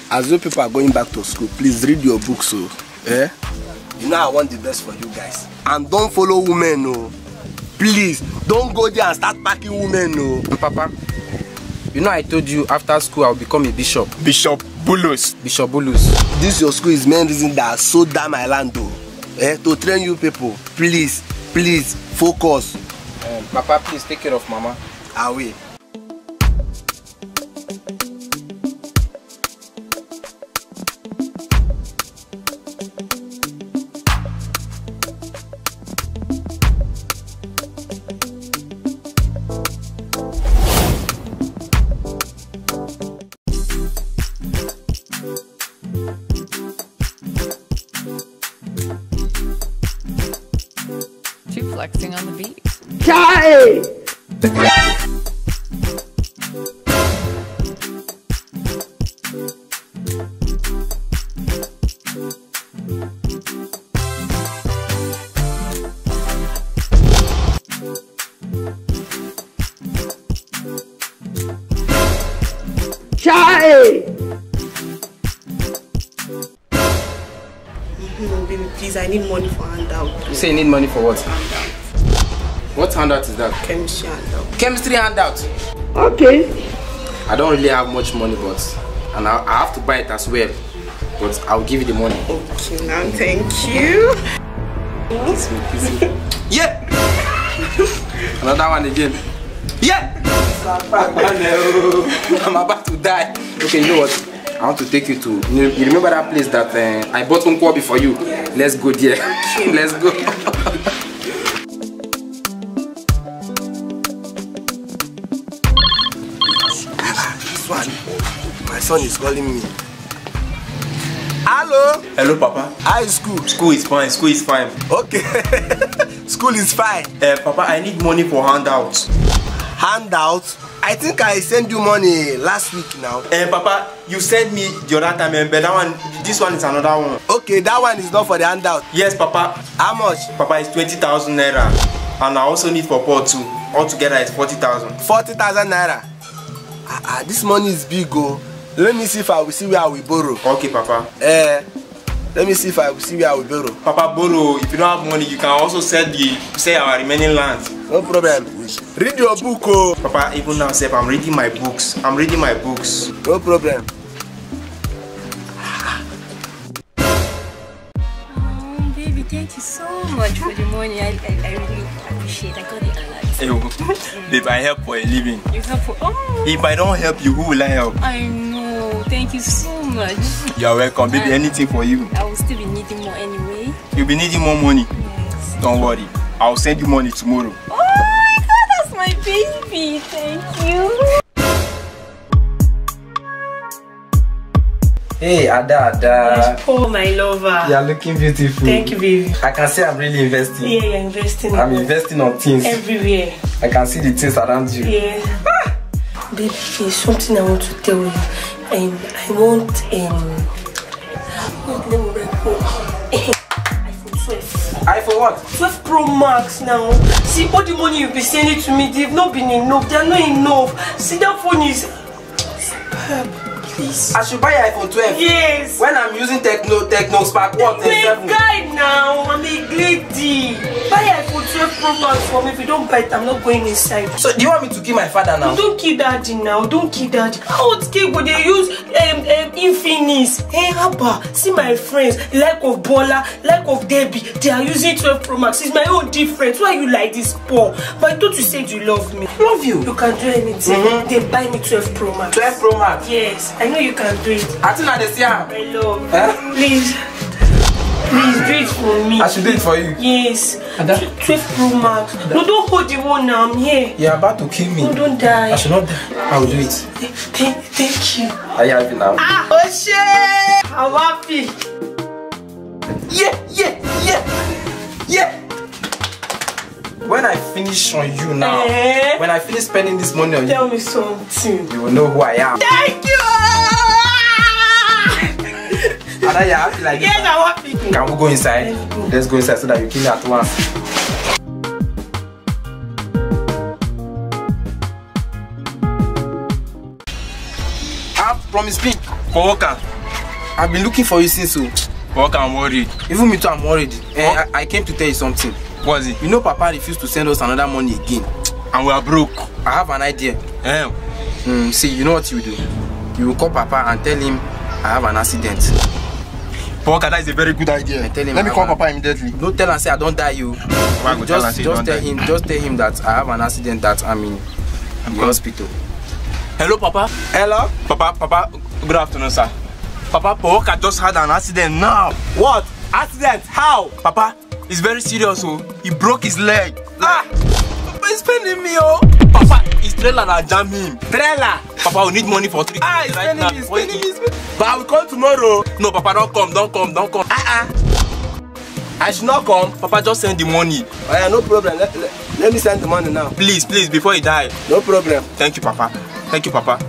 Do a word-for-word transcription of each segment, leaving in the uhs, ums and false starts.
as you people are going back to school, please read your books, so eh? You know I want the best for you guys. And don't follow women, no. Please, don't go there and start packing women, no. Papa, you know I told you after school I'll become a bishop. Bishop Bulus. Bishop Bulus. This your school is main reason that I sold down my land, though. Eh? To train you people. Please, please, focus. Um, Papa, please take care of Mama. I will. Keep flexing on the beat. Chai! Chai! No, baby, please, I need money for handout. You say you need money for what? Handout. What handout is that? Chemistry handout. Chemistry handout. Okay. I don't really have much money, but and I, I have to buy it as well. But I'll give you the money. Okay, now thank you. Yeah. Another one again. Yeah. I'm about to die. Okay, you know what? I want to take you to. You remember that place that uh, I bought Nkwobi for you? Let's go there. Let's go. This one, my son is calling me. Hello. Hello, Papa. How is school? School is fine. School is fine. Okay. School is fine. Uh, Papa, I need money for handouts. Handout? I think I sent you money last week now. Uh, Papa, you sent me the other time, uh, but that one, this one is another one. Okay, that one is not for the handout. Yes, Papa. How much? Papa, it's twenty thousand naira, and I also need for pot too. Altogether, it's forty thousand. Forty thousand naira. Ah, ah, this money is big, oh. Let me see if I will see where I will borrow. Okay, Papa. Eh, let me see if I will see where I will borrow. Papa, borrow. If you don't have money, you can also sell the sell our remaining land. No problem. Read your book, oh. Papa, even now, sir, I'm reading my books. I'm reading my books. No problem. Oh, baby, thank you so much for the money. I, I, I really appreciate it. I got it a lot. Hey, babe, I help for a living. You help for. Oh, If I don't help you, who will I help? I know. Thank you so much. You're welcome, baby. Anything for you. I will still be needing more anyway. You'll be needing more money. Yes. Don't worry. I'll send you money tomorrow. Oh my God, that's my baby. Thank you. Hey, Ada, Ada. Oh, my lover. You are looking beautiful. Thank you, baby. I can see I'm really investing. Yeah, you're investing. I'm investing on things. Everywhere. I can see the things around you. Yeah. Ah. Baby, there's something I want to tell you. Um, I want um. iPhone twelve. iPhone what? twelve Pro Max now. See, all the money you've been sending to me, they've not been enough. They're not enough. See, that phone is superb. Please. I should buy iPhone twelve. Yes. When I'm using Techno, Techno Spark what? I'm a guy now. I'm a lady. Buy iPhone twelve Pro Max for me. If you don't buy it, I'm not going inside. So do you want me to kill my father now? Don't kill daddy now. Don't kill daddy. How old kid would they use um, um, Infinix? Hey, Abba, see my friends, like of Bola, like of Debbie, they are using twelve Pro Max. It's my own difference. Why you like this poor? But I thought you said you love me. Love you. You can do anything. Mm-hmm. They buy me twelve Pro Max. twelve Pro Max? Yes, I know you can do it. I think I see him. My love. Eh? Please. Please do it for me. I should do it for you. Yes. Ada? twelve Pro Max. Ada? No, don't hold the one now. I'm here. You're about to kill me. No, don't die. I should not die. I will do it. Thank, thank you. Are you happy now? Ah, oh shit! I'm happy. Yeah, yeah, yeah, yeah. When I finish on you now, Eh? when I finish spending this money on Tell you, me something. you will know who I am. Thank you! Ada, you're happy like Yes, this? I'm happy. Can we go inside? Let's go. Let's go inside so that you kill me at once. I promise me. For worker. I've been looking for you since so. What I'm worried. Even me too, I'm worried. Uh, I, I came to tell you something. What's it? You know Papa refused to send us another money again. And we are broke. I have an idea. Eh? Mm, see, you know what you do? You will call Papa and tell him I have an accident. Poka, that is a very good idea. And tell him Let me I call have Papa immediately. Don't tell him say I don't die you. Why go tell Just, am say you just don't tell die? him, just tell him that I have an accident that I'm in the hospital. Hello, Papa. Hello? Papa, Papa, good afternoon, sir. Papa, Poka just had an accident now. What? Accident? How? Papa, it's very serious, oh. He broke his leg. Ah! Papa is spending me, oh. Papa, his trailer that jam him. Trailer? Papa, we need money for three Ah, days he's right spending now. me, he's Wait, spending me, he's spending me. But I will come tomorrow. No, Papa, don't come, don't come, don't come. Ah, uh-uh. I should not come. Papa, just send the money. Oh, yeah, no problem. Let, let, let me send the money now. Please, please, before he die. No problem. Thank you, Papa. Thank you, Papa.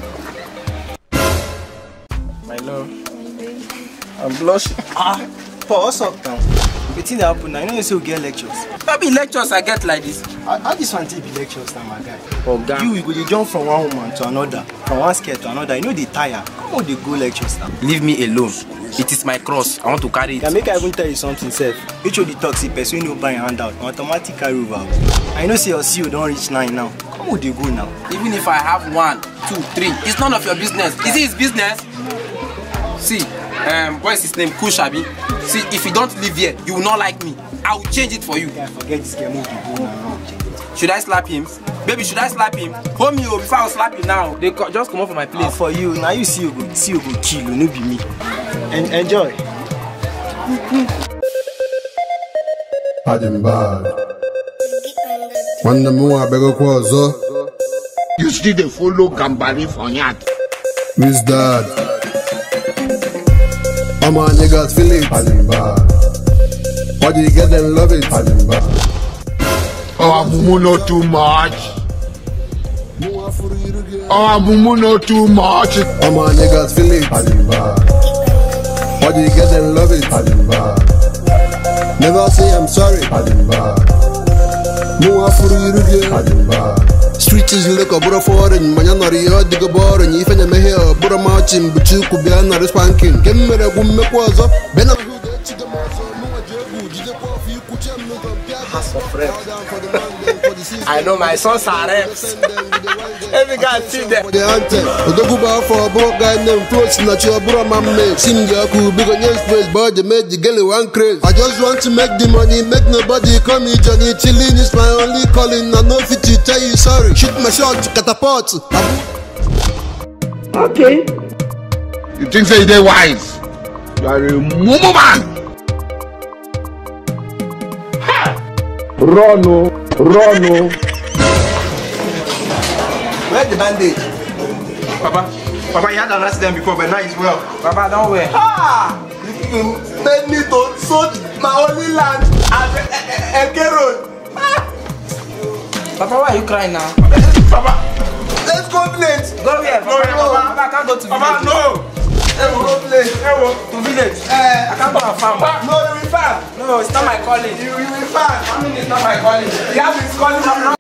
My love. I'm blushing. Ah, Paul, what's up now? The thing that happen now, you know you say we get lectures. That be lectures I get like this. How, how this one take be lectures now, my guy? Oh, God. You, you go dey jump from one woman to another, from one skirt to another. You know they tire. Come on, they go lectures now. Leave me alone. It is my cross. I want to carry it. Yeah, make I even tell you something, sef. H O D talk say person no buy hand out, automatic carry over. I know say your C E O don reach nine now. Come on, they go now. Even if I have one, two, three, it's none of your business. Is it his business? See, um, what is his name? Kushabi. See, if you don't live here, you will not like me. I will change it for you. Yeah, forget this game, move the go now. Should I slap him? Baby, should I slap him? Hold me oh, before I slap you now. They co just come up from my place. Ah, for you, now you see you go, see you go kill you, no be me. En enjoy. Adem bad. When the moon I beg a kwazo. You still dey follow Gambari for yard. Miss Dad. I'm on niggas feel it. Adem bad. How do you get them love it? Adem bad. Oh, Amumu not too much. Oh, Amumu not too much. I'm on niggas feel it. Adem bad. How do you get them love it? Adem bad. Never say I'm sorry. Adem bad. No afuru iruge. Adem bad. Street is like a bro foreign, mañana rio digo boring. If any me here, bro marching, but you could be another spanking. Give me the boom, make was up. Ben up who get to the muscle, no jabu, did the coffee, you could tell me I know my sons are reps. Every guy see them. the anthem. Odoguba for a broke guy named Floats, not your bro man made. Sim Yaku, big on your space, but they made the girl one craze. I just want to make the money, make nobody call me Johnny. Chilling is my only calling. I know fit to tell you sorry. Shoot my shot, catapult. Okay. You think say they wise? You are a mumu man. Run, oh, run, oh. Where's the bandage? Papa, Papa, he had an accident before, but now he's well. Papa, don't worry. Ah! You made me to sold my only land at Eke Road. Papa, why are you crying now? Papa, Let's go village. Go here. No, Papa, Papa. Papa, I can't go to village. Papa, no. Let's go village. To village. Eh, I can't go and farm. no, you will farm. No, it's not my calling. You will farm. Farming is not my calling. You have his calling.